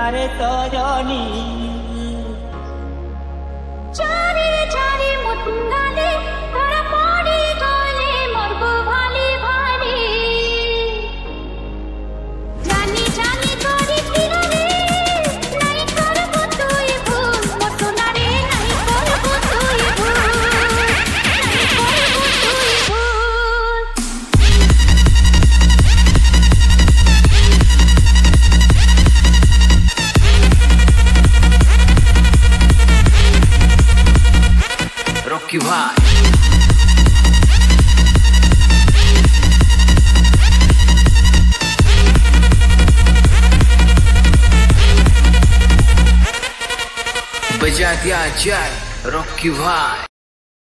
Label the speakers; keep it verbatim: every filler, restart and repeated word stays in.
Speaker 1: प्यारे सजनी
Speaker 2: चारे चारे मुत्ताले तारा पड़ी गले मरबो भाले भाले जानी जानी करी तिरले नहीं करबो तुई भूल मोर सोना रे नहीं करबो तुई भूल नहीं करबो तुई भूल
Speaker 3: Rocky भाई बजा दिया जाए रॉकी भाई।